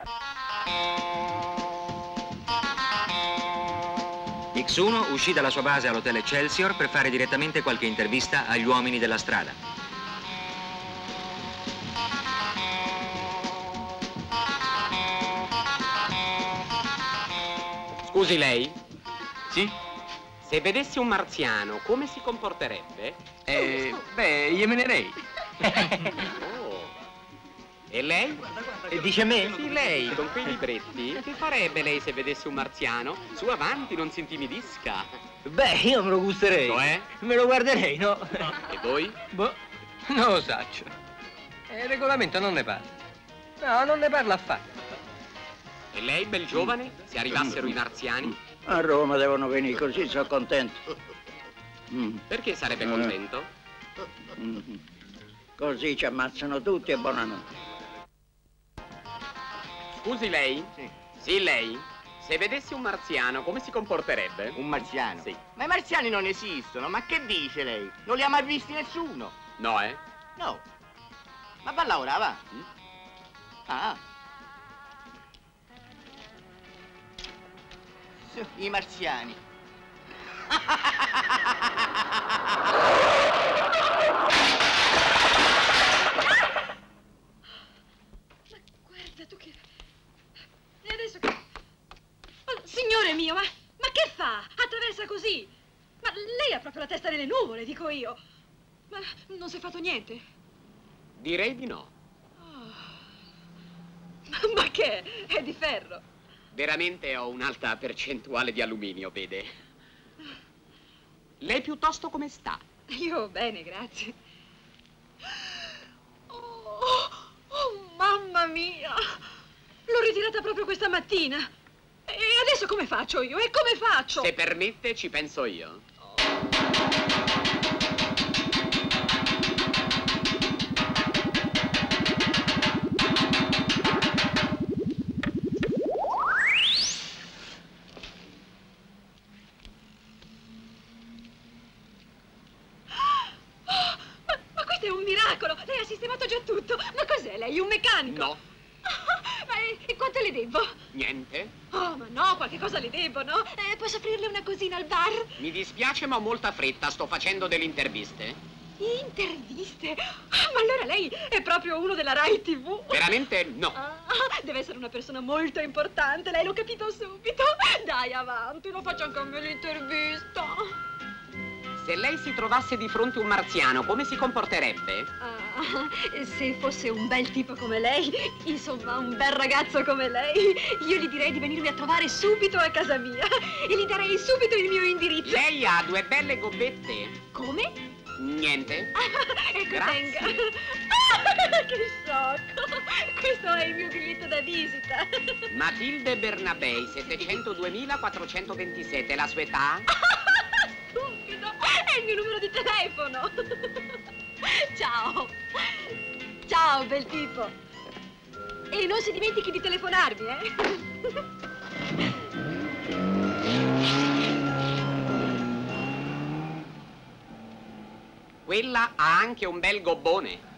X1 uscì dalla sua base all'Hotel Excelsior per fare direttamente qualche intervista agli uomini della strada. Scusi lei? Sì? Se vedessi un marziano, come si comporterebbe? Beh, io me ne rei. Oh. E lei? Dice a me? Sì, lei, con quei libretti. Che farebbe lei se vedesse un marziano? Su avanti, non si intimidisca. Beh, io me lo gusterei. Cioè? Me lo guarderei, no? E voi? Boh, non lo saccio. Il regolamento non ne parla. No, non ne parla affatto. E lei, bel giovane, se arrivassero i marziani? A Roma devono venire, così sono contento. Perché sarebbe contento? Così ci ammazzano tutti e buonanotte. Scusi lei? Sì, lei? Se vedessi un marziano, come si comporterebbe? Un marziano? Sì. Ma i marziani non esistono, ma che dice lei? Non li ha mai visti nessuno? No, eh? No. Ma va Laura, va? Ah. Su, i marziani. Ma guarda tu che... E adesso che... Oh, signore mio, ma che fa? Attraversa così? Ma lei ha proprio la testa nelle nuvole, dico io. Ma non si è fatto niente? Direi di no. Ma che? È di ferro. Veramente ho un'alta percentuale di alluminio, vede. Lei piuttosto come sta? Io bene, grazie. Oh, mamma mia! L'ho ritirata proprio questa mattina. E adesso come faccio io? E come faccio? Se permette, ci penso io. Ma questo è un miracolo! Lei ha sistemato già tutto! Ma cos'è lei? Un meccanico? No. Ma e quanto le devo? Niente? Oh, ma no, qualche cosa le devo, no? Posso offrirle una cosina al bar? Mi dispiace, ma ho molta fretta. Sto facendo delle interviste. Interviste? Ma allora lei è proprio uno della Rai TV? Veramente no. Deve essere una persona molto importante, lei l'ho capito subito. Dai, avanti, lo faccio anche a me l'intervista. Se lei si trovasse di fronte un marziano, come si comporterebbe? Se fosse un bel tipo come lei, insomma, un bel ragazzo come lei, io gli direi di venirmi a trovare subito a casa mia e gli darei subito il mio indirizzo. Lei ha due belle gobbette. Come? Niente. Ecco, Grazie. tenga. Che sciocco! Questo è il mio biglietto da visita. Matilde Bernabei, 702.427. La sua età? Stupido! È il mio numero di telefono. Ciao. Ciao, bel tipo. E non si dimentichi di telefonarmi, Quella ha anche un bel gobbone.